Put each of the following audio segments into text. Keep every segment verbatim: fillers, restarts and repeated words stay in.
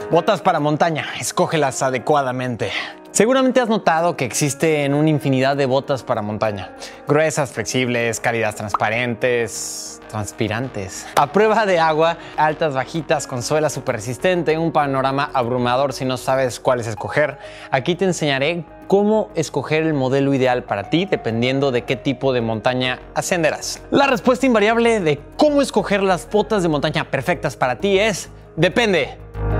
Botas para montaña, escógelas adecuadamente. Seguramente has notado que existen una infinidad de botas para montaña. Gruesas, flexibles, cálidas, transparentes, transpirantes. A prueba de agua, altas, bajitas, con suela súper resistente, un panorama abrumador si no sabes cuáles escoger. Aquí te enseñaré cómo escoger el modelo ideal para ti dependiendo de qué tipo de montaña ascenderás. La respuesta invariable de cómo escoger las botas de montaña perfectas para ti es depende.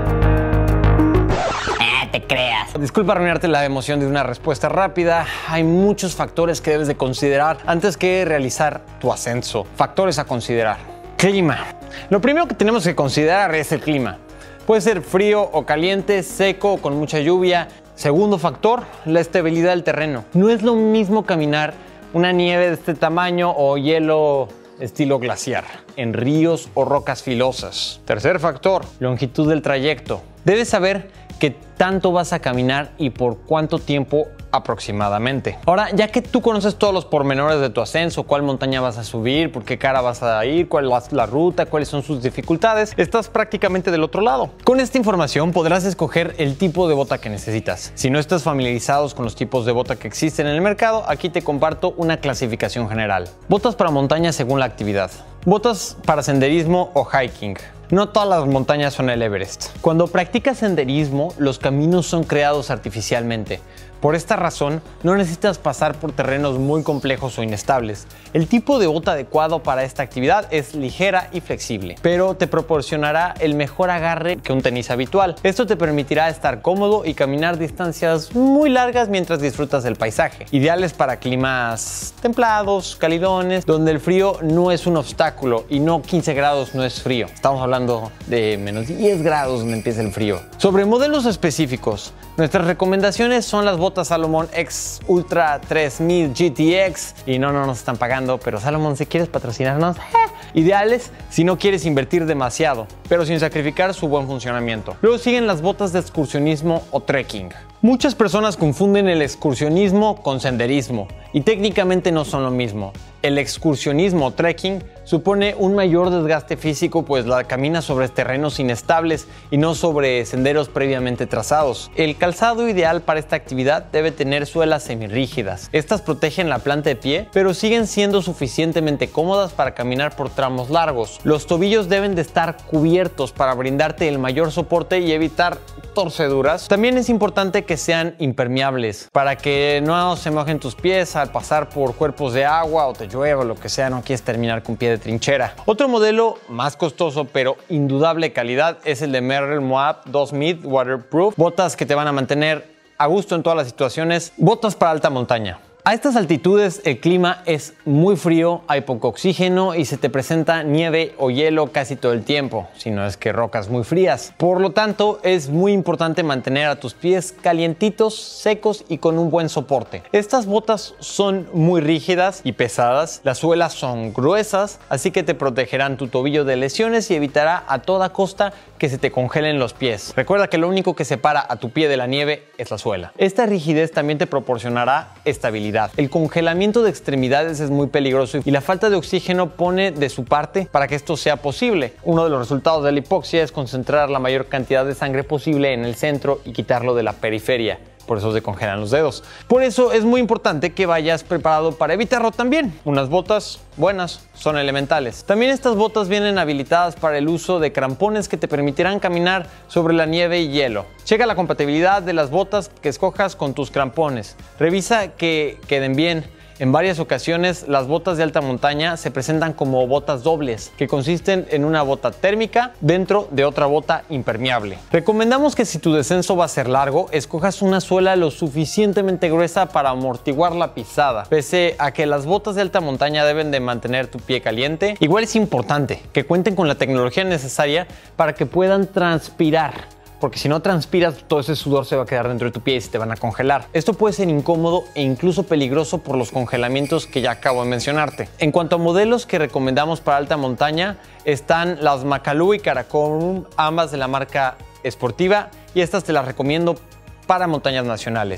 Te creas. Disculpa arruinarte la emoción de una respuesta rápida. Hay muchos factores que debes de considerar antes que realizar tu ascenso. Factores a considerar. Clima. Lo primero que tenemos que considerar es el clima. Puede ser frío o caliente, seco o con mucha lluvia. Segundo factor, la estabilidad del terreno. No es lo mismo caminar una nieve de este tamaño o hielo estilo glaciar en ríos o rocas filosas. Tercer factor, longitud del trayecto. Debes saber qué tanto vas a caminar y por cuánto tiempo aproximadamente. Ahora, ya que tú conoces todos los pormenores de tu ascenso, cuál montaña vas a subir, por qué cara vas a ir, cuál es la ruta, cuáles son sus dificultades, estás prácticamente del otro lado. Con esta información podrás escoger el tipo de bota que necesitas. Si no estás familiarizados con los tipos de bota que existen en el mercado, aquí te comparto una clasificación general. Botas para montaña según la actividad. Botas para senderismo o hiking. No todas las montañas son el Everest. Cuando practicas senderismo, los caminos son creados artificialmente. Por esta razón, no necesitas pasar por terrenos muy complejos o inestables. El tipo de bota adecuado para esta actividad es ligera y flexible, pero te proporcionará el mejor agarre que un tenis habitual. Esto te permitirá estar cómodo y caminar distancias muy largas mientras disfrutas del paisaje. Ideales para climas templados, calidones, donde el frío no es un obstáculo y no quince grados no es frío. Estamos hablando de menos diez grados donde empieza el frío. Sobre modelos específicos, nuestras recomendaciones son las botas Salomon X Ultra tres mil G T X. Y no, no nos están pagando, pero Salomon, si quieres patrocinarnos, eh. Ideales si no quieres invertir demasiado, pero sin sacrificar su buen funcionamiento. Luego siguen las botas de excursionismo o trekking. Muchas personas confunden el excursionismo con senderismo y técnicamente no son lo mismo. El excursionismo o trekking supone un mayor desgaste físico, pues la caminas sobre terrenos inestables y no sobre senderos previamente trazados. El calzado ideal para esta actividad debe tener suelas semirrígidas. Estas protegen la planta de pie, pero siguen siendo suficientemente cómodas para caminar por tramos largos. Los tobillos deben de estar cubiertos para brindarte el mayor soporte y evitar torceduras. También es importante que sean impermeables para que no se mojen tus pies al pasar por cuerpos de agua o te llueva o lo que sea, no quieres terminar con pie de trinchera. Otro modelo más costoso pero indudable calidad es el de Merrell Moab dos Mid Waterproof. Botas que te van a mantener a gusto en todas las situaciones. Botas para alta montaña. A estas altitudes el clima es muy frío, hay poco oxígeno y se te presenta nieve o hielo casi todo el tiempo, si no es que rocas muy frías. Por lo tanto, es muy importante mantener a tus pies calientitos, secos y con un buen soporte. Estas botas son muy rígidas y pesadas, las suelas son gruesas, así que te protegerán tu tobillo de lesiones y evitará a toda costa que se te congelen los pies. Recuerda que lo único que separa a tu pie de la nieve es la suela. Esta rigidez también te proporcionará estabilidad. El congelamiento de extremidades es muy peligroso y la falta de oxígeno pone de su parte para que esto sea posible. Uno de los resultados de la hipoxia es concentrar la mayor cantidad de sangre posible en el centro y quitarlo de la periferia. Por eso se congelan los dedos. Por eso es muy importante que vayas preparado para evitarlo también. Unas botas buenas son elementales. También estas botas vienen habilitadas para el uso de crampones que te permitirán caminar sobre la nieve y hielo. Checa la compatibilidad de las botas que escojas con tus crampones. Revisa que queden bien. En varias ocasiones, las botas de alta montaña se presentan como botas dobles, que consisten en una bota térmica dentro de otra bota impermeable. Recomendamos que si tu descenso va a ser largo, escojas una suela lo suficientemente gruesa para amortiguar la pisada. Pese a que las botas de alta montaña deben de mantener tu pie caliente, igual es importante que cuenten con la tecnología necesaria para que puedan transpirar. Porque si no transpiras, todo ese sudor se va a quedar dentro de tu pie y se te van a congelar. Esto puede ser incómodo e incluso peligroso por los congelamientos que ya acabo de mencionarte. En cuanto a modelos que recomendamos para alta montaña, están las Makalu y Karakorum, ambas de la marca Sportiva, y estas te las recomiendo para montañas nacionales.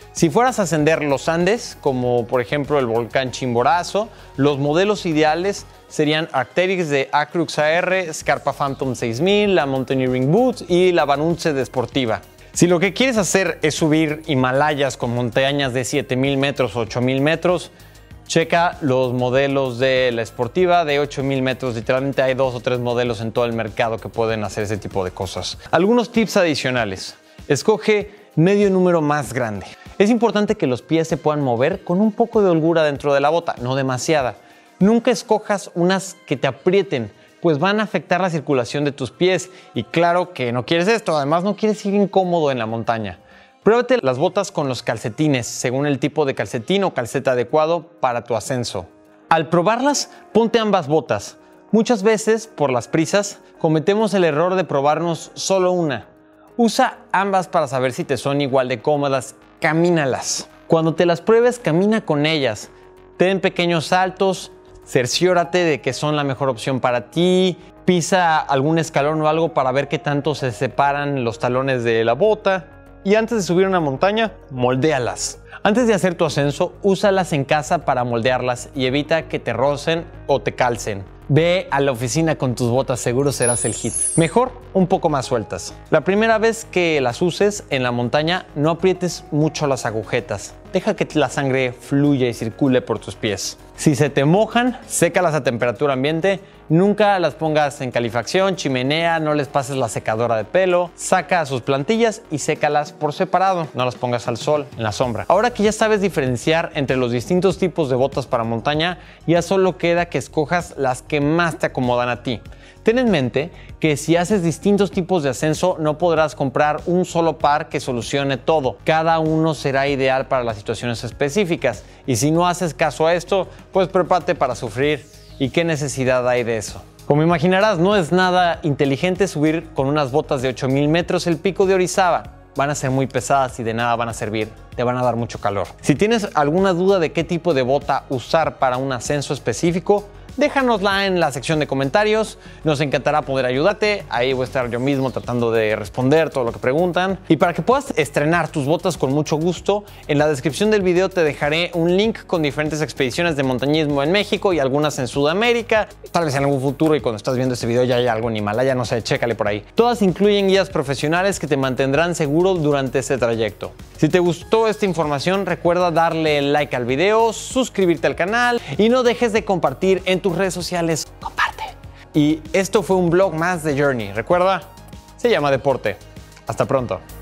Si fueras a ascender los Andes, como por ejemplo el volcán Chimborazo, los modelos ideales serían Arc'teryx de Acrux A R, Scarpa Phantom seis mil, la Mountaineering Boots y la Vanunce de Sportiva. Si lo que quieres hacer es subir Himalayas con montañas de siete mil metros o ocho mil metros, checa los modelos de la Sportiva de ocho mil metros. Literalmente hay dos o tres modelos en todo el mercado que pueden hacer ese tipo de cosas. Algunos tips adicionales. Escoge medio número más grande. Es importante que los pies se puedan mover con un poco de holgura dentro de la bota, no demasiada. Nunca escojas unas que te aprieten, pues van a afectar la circulación de tus pies. Y claro que no quieres esto, además no quieres ir incómodo en la montaña. Pruébate las botas con los calcetines, según el tipo de calcetín o calceta adecuado para tu ascenso. Al probarlas, ponte ambas botas. Muchas veces, por las prisas, cometemos el error de probarnos solo una. Usa ambas para saber si te son igual de cómodas. Camínalas. Cuando te las pruebes, camina con ellas. Ten pequeños saltos, cerciórate de que son la mejor opción para ti. Pisa algún escalón o algo para ver qué tanto se separan los talones de la bota. Y antes de subir una montaña, moldéalas. Antes de hacer tu ascenso, úsalas en casa para moldearlas y evita que te rocen o te calcen. Ve a la oficina con tus botas, seguro serás el hit. Mejor, un poco más sueltas. La primera vez que las uses en la montaña, no aprietes mucho las agujetas. Deja que la sangre fluya y circule por tus pies. Si se te mojan, sécalas a temperatura ambiente. Nunca las pongas en calefacción, chimenea, no les pases la secadora de pelo. Saca sus plantillas y sécalas por separado. No las pongas al sol, en la sombra. Ahora que ya sabes diferenciar entre los distintos tipos de botas para montaña, ya solo queda que escojas las que más te acomodan a ti. Ten en mente que si haces distintos tipos de ascenso, no podrás comprar un solo par que solucione todo. Cada uno será ideal para las situaciones específicas. Y si no haces caso a esto, pues prepárate para sufrir. ¿Y qué necesidad hay de eso? Como imaginarás, no es nada inteligente subir con unas botas de ocho mil metros el pico de Orizaba. Van a ser muy pesadas y de nada van a servir. Te van a dar mucho calor. Si tienes alguna duda de qué tipo de bota usar para un ascenso específico, déjanosla en la sección de comentarios. Nos encantará poder ayudarte. Ahí voy a estar yo mismo tratando de responder todo lo que preguntan. Y para que puedas estrenar tus botas con mucho gusto, en la descripción del video te dejaré un link con diferentes expediciones de montañismo en México y algunas en Sudamérica. Tal vez en algún futuro, y cuando estás viendo este video ya hay algo en Himalaya, no sé, chécale por ahí. Todas incluyen guías profesionales que te mantendrán seguro durante este trayecto. Si te gustó esta información, recuerda darle like al video, suscribirte al canal y no dejes de compartir en tus redes sociales. Comparte. Y esto fue un vlog más de Journey. Recuerda, se llama Deporte. Hasta pronto.